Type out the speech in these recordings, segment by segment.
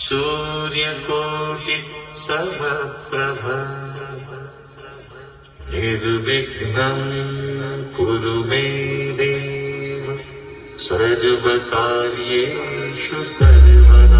सूर्यकोटि समप्रभ निर्विघ्नं कुरु मे देव सर्वकार्येषु सर्वदा।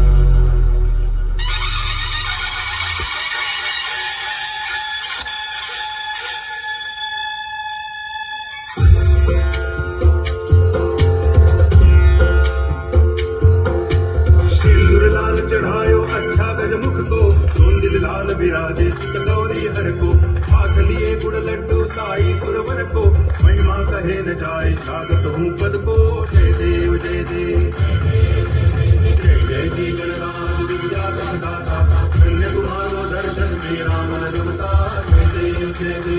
चढ़ायो अच्छा गजमुख को धुंधिल लाल विराजे गौरी हर को हाथ लिए गुड़ लड्डू साई सुरवर को महिमा कहे न जाए लागत हूँ पद को जय देव जय देव जय जय जी गणराज विद्या दाता धन्य तुम्हारो दर्शन मेरा मन रमता जय देव जय देव।